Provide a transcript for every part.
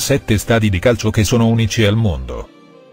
7 stadi di calcio che sono unici al mondo.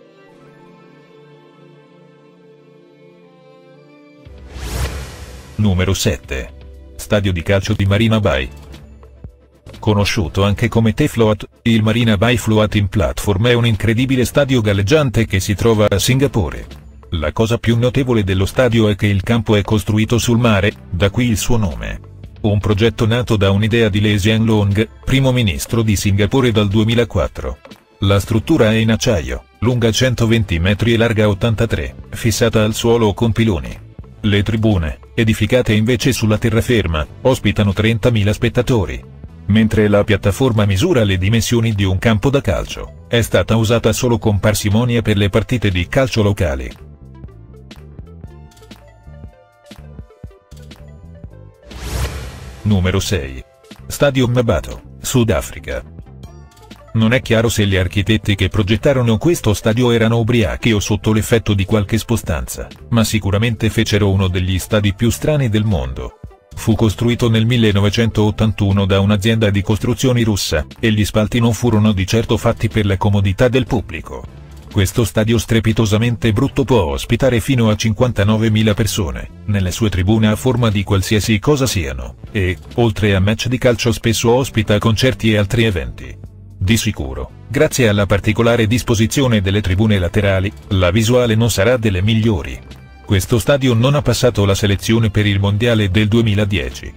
Numero 7. Stadio di calcio di Marina Bay. Conosciuto anche come T-Float, il Marina Bay Floating Platform è un incredibile stadio galleggiante che si trova a Singapore. La cosa più notevole dello stadio è che il campo è costruito sul mare, da qui il suo nome. Un progetto nato da un'idea di Lee Hsien Loong, primo ministro di Singapore dal 2004. La struttura è in acciaio, lunga 120 metri e larga 83, fissata al suolo con piloni. Le tribune, edificate invece sulla terraferma, ospitano 30.000 spettatori. Mentre la piattaforma misura le dimensioni di un campo da calcio, è stata usata solo con parsimonia per le partite di calcio locali. Numero 6. Stadio Mmabatho, Sudafrica. Non è chiaro se gli architetti che progettarono questo stadio erano ubriachi o sotto l'effetto di qualche sostanza, ma sicuramente fecero uno degli stadi più strani del mondo. Fu costruito nel 1981 da un'azienda di costruzioni russa, e gli spalti non furono di certo fatti per la comodità del pubblico. Questo stadio strepitosamente brutto può ospitare fino a 59.000 persone, nelle sue tribune a forma di qualsiasi cosa siano, e, oltre a match di calcio spesso ospita concerti e altri eventi. Di sicuro, grazie alla particolare disposizione delle tribune laterali, la visuale non sarà delle migliori. Questo stadio non ha passato la selezione per il mondiale del 2010.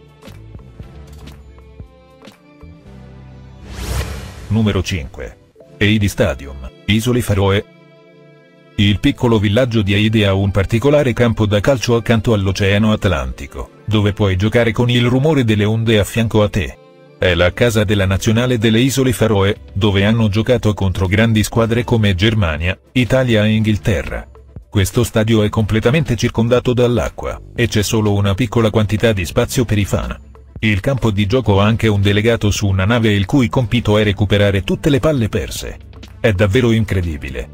Numero 5. Eide Stadium, Isole Faroe. Il piccolo villaggio di Eide ha un particolare campo da calcio accanto all'Oceano Atlantico, dove puoi giocare con il rumore delle onde a fianco a te. È la casa della nazionale delle Isole Faroe, dove hanno giocato contro grandi squadre come Germania, Italia e Inghilterra. Questo stadio è completamente circondato dall'acqua, e c'è solo una piccola quantità di spazio per i fan. Il campo di gioco ha anche un delegato su una nave il cui compito è recuperare tutte le palle perse. È davvero incredibile.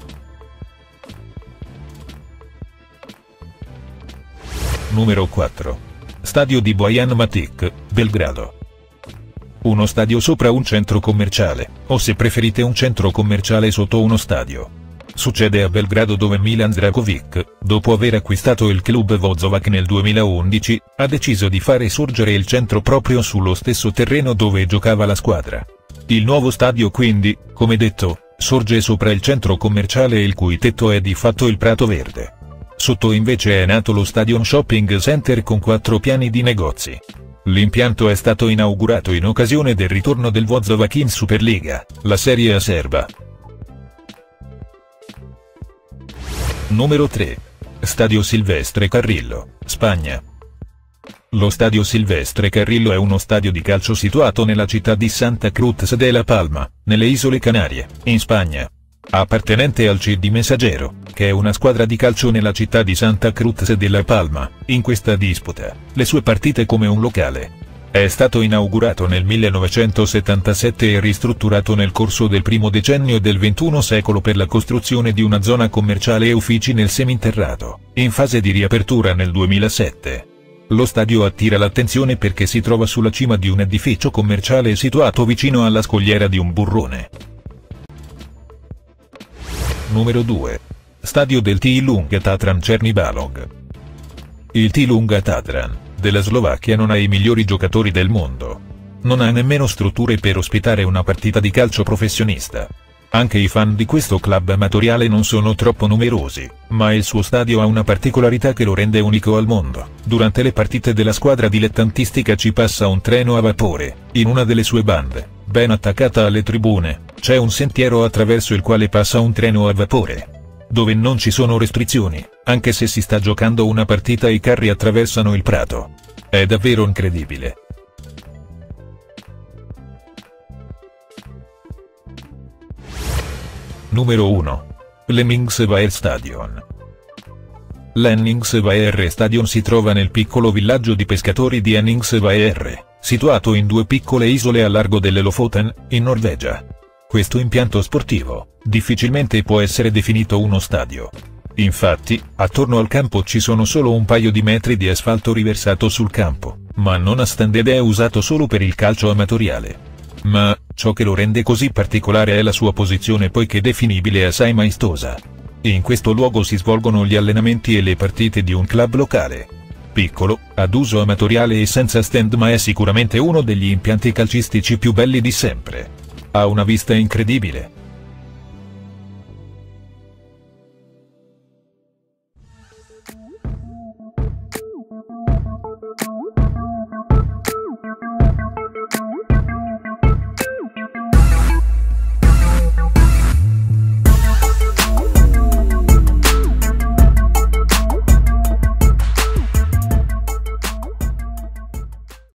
Numero 4. Stadio di Bojan Matic, Belgrado. Uno stadio sopra un centro commerciale, o se preferite un centro commerciale sotto uno stadio. Succede a Belgrado dove Milan Zdravkovic, dopo aver acquistato il club Vozovac nel 2011, ha deciso di fare sorgere il centro proprio sullo stesso terreno dove giocava la squadra. Il nuovo stadio quindi, come detto, sorge sopra il centro commerciale il cui tetto è di fatto il prato verde. Sotto invece è nato lo Stadion Shopping Center con 4 piani di negozi. L'impianto è stato inaugurato in occasione del ritorno del Vozovac in Superliga, la Serie A serba. Numero 3. Stadio Silvestre Carrillo, Spagna. Lo Stadio Silvestre Carrillo è uno stadio di calcio situato nella città di Santa Cruz de la Palma, nelle Isole Canarie, in Spagna. Appartenente al CD Messaggero, che è una squadra di calcio nella città di Santa Cruz de la Palma, in questa disputa le sue partite come un locale. È stato inaugurato nel 1977 e ristrutturato nel corso del primo decennio del XXI secolo per la costruzione di una zona commerciale e uffici nel seminterrato, in fase di riapertura nel 2007. Lo stadio attira l'attenzione perché si trova sulla cima di un edificio commerciale situato vicino alla scogliera di un burrone. Numero 2. Stadio del Ilunga Tatran Černý-Balog. Il Ilunga Tatran della Slovacchia non ha i migliori giocatori del mondo. Non ha nemmeno strutture per ospitare una partita di calcio professionista. Anche i fan di questo club amatoriale non sono troppo numerosi, ma il suo stadio ha una particolarità che lo rende unico al mondo. Durante le partite della squadra dilettantistica ci passa un treno a vapore. In una delle sue bande, ben attaccata alle tribune, c'è un sentiero attraverso il quale passa un treno a vapore, dove non ci sono restrizioni, anche se si sta giocando una partita e i carri attraversano il prato. È davvero incredibile. Numero 1. Lenningsweer Stadion. Lenningsweer Stadion si trova nel piccolo villaggio di pescatori di Lenningsweer, situato in 2 piccole isole a largo delle Lofoten, in Norvegia. Questo impianto sportivo, difficilmente può essere definito uno stadio. Infatti, attorno al campo ci sono solo un paio di metri di asfalto riversato sul campo, ma non a stand ed è usato solo per il calcio amatoriale. Ma, ciò che lo rende così particolare è la sua posizione poiché definibile assai maestosa. In questo luogo si svolgono gli allenamenti e le partite di un club locale. Piccolo, ad uso amatoriale e senza stand, ma è sicuramente uno degli impianti calcistici più belli di sempre. Ha una vista incredibile.